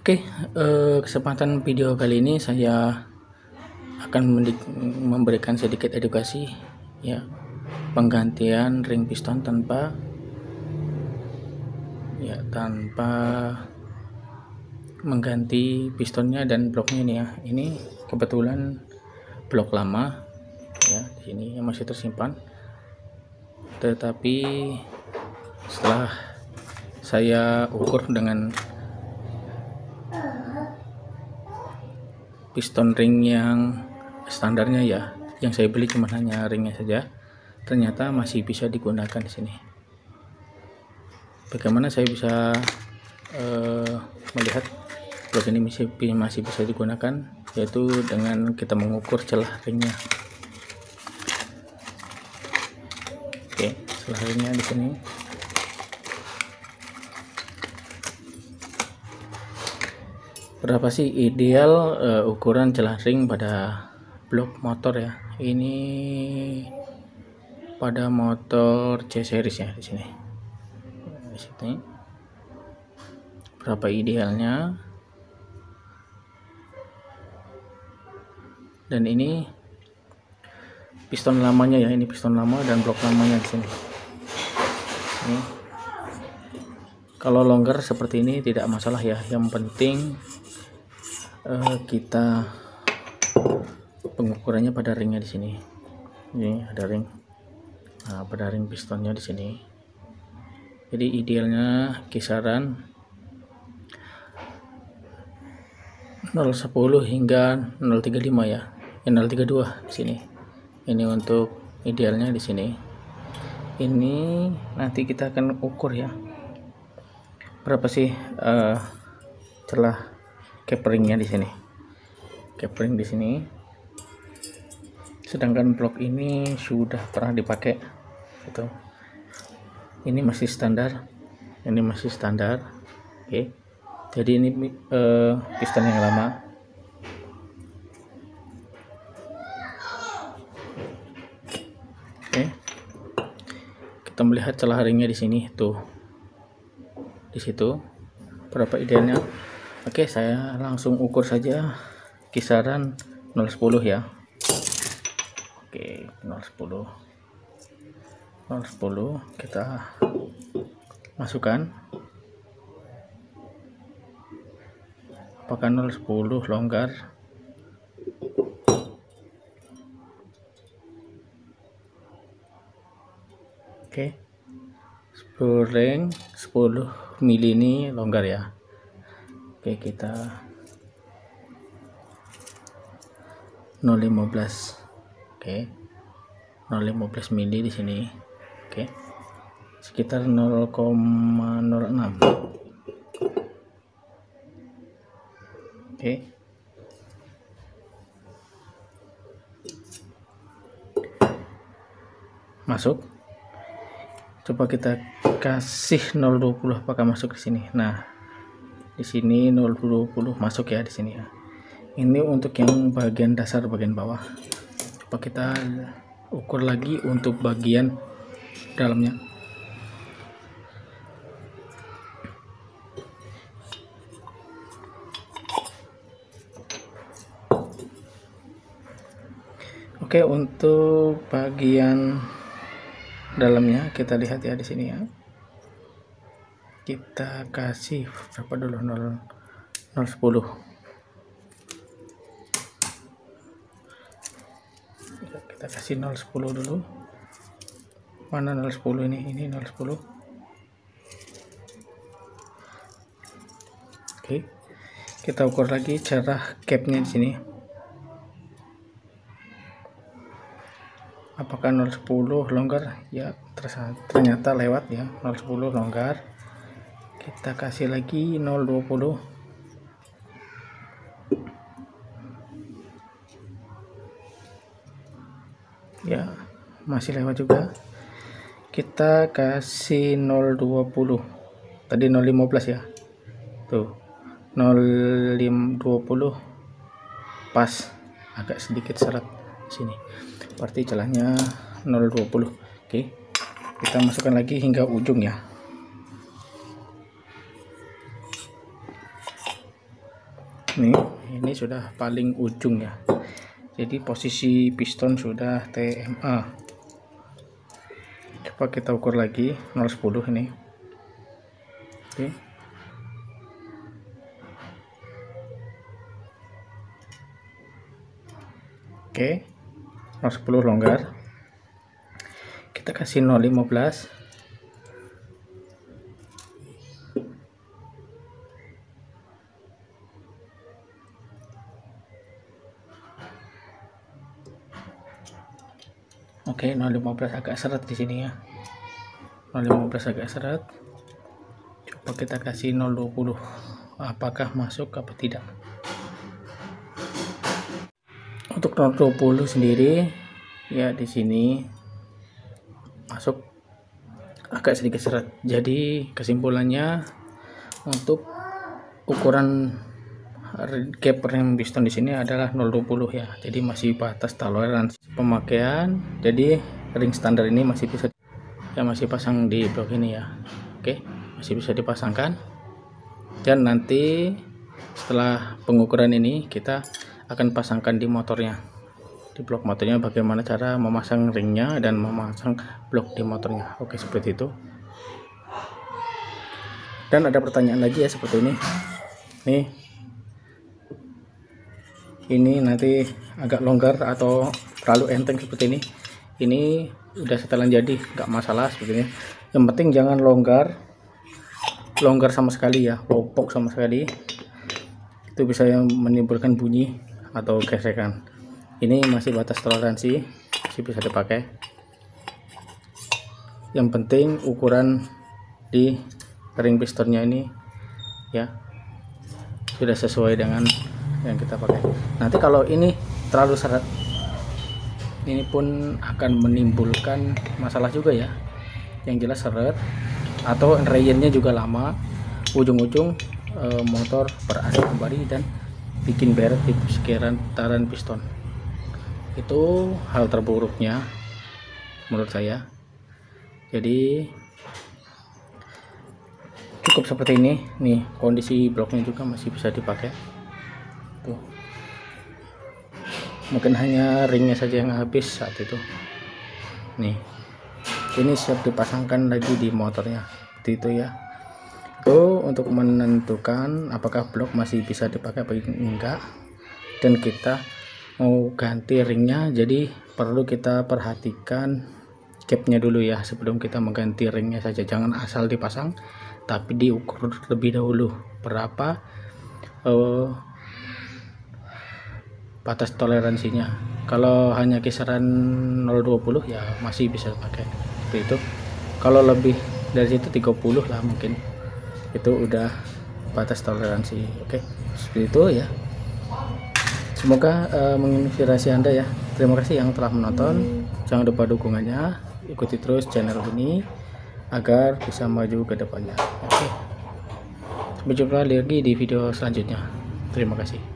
Oke, kesempatan video kali ini saya akan memberikan sedikit edukasi ya, penggantian ring piston tanpa mengganti pistonnya dan bloknya ini ya. Ini kebetulan blok lama ya, di sini yang masih tersimpan. Tetapi setelah saya ukur dengan piston ring yang standarnya ya, yang saya beli cuma hanya ringnya saja, ternyata masih bisa digunakan di sini. Bagaimana saya bisa melihat blok ini masih bisa digunakan, yaitu dengan kita mengukur celah ringnya. Oke, celah ringnya di sini. Berapa sih ideal ukuran celah ring pada blok motor ya? Ini pada motor C series ya di sini. Di sini. Berapa idealnya? Dan ini piston lamanya ya, ini piston lama dan blok lamanya di sini. Ini. Kalau longgar seperti ini tidak masalah ya. Yang penting kita pengukurannya pada ringnya di sini. Ini ada ring. Nah, pada ring pistonnya di sini. Jadi idealnya kisaran 0,10 hingga 0,35 ya. 0,32 di sini. Ini untuk idealnya di sini. Ini nanti kita akan ukur ya. Berapa sih celah capringnya di sini? Capring di sini. Sedangkan blok ini sudah pernah dipakai. Gitu. Ini masih standar. Ini masih standar. Oke. Jadi ini piston yang lama. Oke. Kita melihat celah ringnya di sini tuh. Di situ berapa idealnya? Oke, saya langsung ukur saja kisaran 0,10 ya. Oke, 0,10 kita masukkan. Apakah 0,10 longgar? Oke, spring 10 mili ini longgar ya. Oke, kita 0,15. Oke, 0,15 mili di sini. Oke, sekitar 0,06. Oke, masuk. Coba kita kasih 0,20, apakah masuk di sini? Nah, di sini 0,20 masuk ya di sini ya. Ini untuk yang bagian dasar, bagian bawah. Coba kita ukur lagi untuk bagian dalamnya. Oke, untuk bagian dalamnya kita lihat ya di sini ya. Kita kasih berapa dulu? 0,10. Kita kasih 0,10 dulu. Mana 0,10 ini? Ini 0,10. Oke. Kita ukur lagi celah capnya di sini. Apakah 0,10 longgar? Ya, ternyata lewat ya. 0,10 longgar. Kita kasih lagi 0,20. Ya, masih lewat juga. Kita kasih 0,20. Tadi 0,15 ya. Tuh. 0,20 pas, agak sedikit seret sini. Berarti celahnya 0,20. Oke. Kita masukkan lagi hingga ujung ya. ini sudah paling ujung ya, jadi posisi piston sudah TMA. Coba kita ukur lagi 0,10 ini. Oke, 0,10 longgar. Kita kasih 0,15. Oke, 0,15 agak seret di sini ya. 0,15 agak seret. Coba kita kasih 0,20. Apakah masuk apa tidak? Untuk 0,20 sendiri ya di sini masuk agak sedikit seret. Jadi kesimpulannya untuk ukuran gap rem piston di sini adalah 0,20 ya. Jadi masih batas toleransi pemakaian. Jadi ring standar ini masih bisa ya, masih pasang di blok ini ya. Oke, masih bisa dipasangkan. Dan nanti setelah pengukuran ini kita akan pasangkan di motornya, di blok motornya, bagaimana cara memasang ringnya dan memasang blok di motornya. Oke, seperti itu. Dan ada pertanyaan lagi ya, seperti ini nih, ini nanti agak longgar atau terlalu enteng seperti ini udah setelan jadi, nggak masalah seperti ini. Yang penting jangan longgar sama sekali ya, lopok sama sekali, itu bisa menimbulkan bunyi atau gesekan. Ini masih batas toleransi, masih bisa dipakai. Yang penting ukuran di ring pistonnya ini ya sudah sesuai dengan yang kita pakai. Nanti kalau ini terlalu seret, ini pun akan menimbulkan masalah juga ya. Yang jelas seret atau rayonnya juga lama, ujung-ujung motor berasap kembali dan bikin beret di sekitaran piston. Itu hal terburuknya menurut saya. Jadi cukup seperti ini nih, kondisi bloknya juga masih bisa dipakai tuh. Mungkin hanya ringnya saja yang habis saat itu. Nih, ini siap dipasangkan lagi di motornya seperti itu ya. Itu untuk menentukan apakah blok masih bisa dipakai apa enggak, dan kita mau ganti ringnya. Jadi perlu kita perhatikan gapnya dulu ya sebelum kita mengganti ringnya saja. Jangan asal dipasang, tapi diukur lebih dahulu berapa batas toleransinya. Kalau hanya kisaran 0,20 ya masih bisa pakai seperti itu. Kalau lebih dari situ 30 lah mungkin, itu udah batas toleransi. Oke, seperti itu ya. Semoga menginspirasi Anda ya. Terima kasih yang telah menonton. Jangan lupa dukungannya, ikuti terus channel ini agar bisa maju ke depannya. Oke, sampai jumpa lagi di video selanjutnya. Terima kasih.